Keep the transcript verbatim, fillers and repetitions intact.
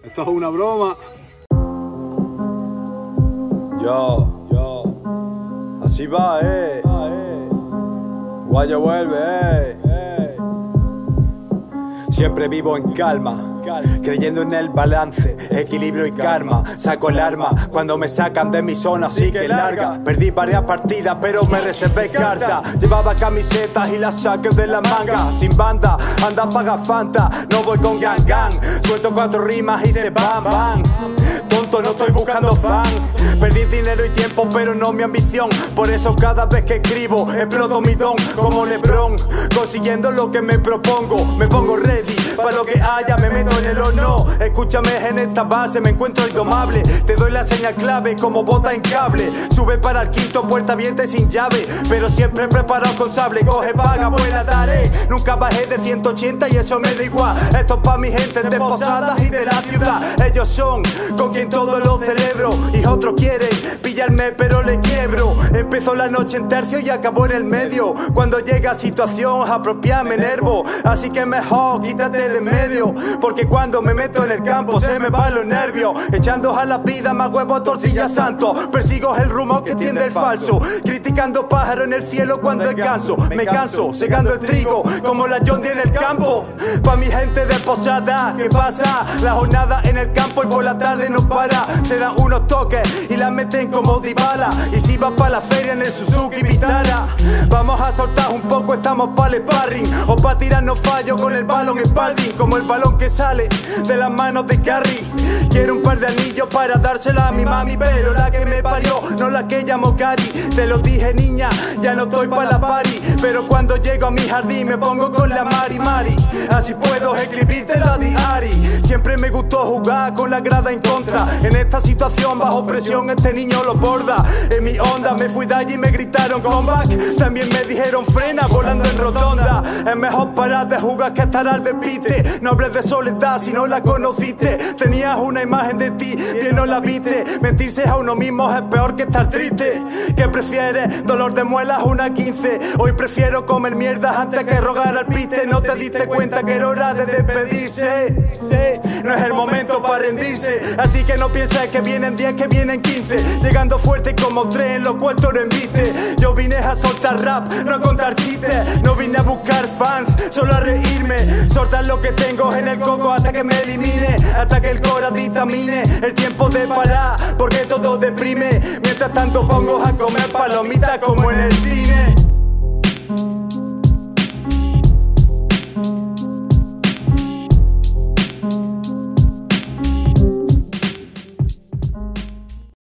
Esto es una broma. Yo, yo, así va, eh. Guayo vuelve, eh. Siempre vivo en calma, creyendo en el balance, equilibrio y karma. Saco el arma cuando me sacan de mi zona, así que larga. Perdí varias partidas, pero me reservé carta. Llevaba camisetas y las saqué de la manga. Sin banda, anda paga Fanta, no voy con gang gang. Suelto cuatro rimas y se van, van. Tonto, no estoy buscando fan. Perdí dinero y tiempo, pero no mi ambición. Por eso cada vez que escribo, exploto mi don como LeBron. Consiguiendo lo que me propongo, me pongo ready para lo que haya, me meto en el horno. Escúchame, en esta base me encuentro indomable. Te doy la señal clave como bota en cable. Sube para el quinto, puerta abierta y sin llave, pero siempre preparado con sable. Coge, paga, vuela, dale. Nunca bajé de ciento ochenta y eso me da igual. Esto es pa' mi gente de Posadas y de la ciudad. Ellos son con quien todos los celebro y otros quieren pillarme pero le quiebro. Empezó la noche en tercio y acabó en el medio. Cuando llega situación apropiada me enervo, así que mejor quítate de medio, porque cuando me meto en el campo se me van los nervios. Echando a la vida más huevos, tortilla santo. Persigo el rumor que tiende el falso, criticando pájaros en el cielo cuando descanso. Me canso, segando el trigo como la John Deere en el campo. Pa' mi gente de Posada, ¿qué pasa? La jornada en el campo y por la tarde no para. Se dan unos toques y la meten como Dybala. Y si vas pa' la feria en el Suzuki Vitara, vamos a soltar un poco, estamos pa' el sparring o pa' tirarnos fallos con el balón en spalding, como el balón que sale de las manos de Carrie. Quiero un par de anillos para dársela a mi mami, pero la que me parió, no la que llamo Cari. Te lo dije, niña, ya no estoy pa' la party, pero cuando llego a mi jardín me pongo con la Mari Mari. Así puedo escribirte la diari. Siempre me gustó jugar con la grada en contra. En esta situación bajo presión este niño lo borda. En mi onda me fui de allí y me gritaron comeback. También me dijeron frena volando en rotonda. Es mejor parar de jugar que estar al despiste. No hables de soledad si no la conociste. Tenías una imagen de ti, bien no la viste. Mentirse a uno mismo es peor que estar triste. ¿Qué prefieres? ¿Dolor de muelas una quince? Hoy prefiero comer mierdas antes que rogar al piste. No te diste cuenta que era hora de despedirse. No es el momento para rendirse, así que no pienses que vienen diez, que vienen quince. Llegando fuerte como tren, lo cual tú no enviste. Yo vine a soltar rap, no a contar chistes. No vine a buscar fans, solo a reírme. Soltar lo que tengo en el coco hasta que me elimine, hasta que el cora vitamine. El tiempo de parar, porque todo deprime. Mientras tanto pongo a comer palomitas como en el cine.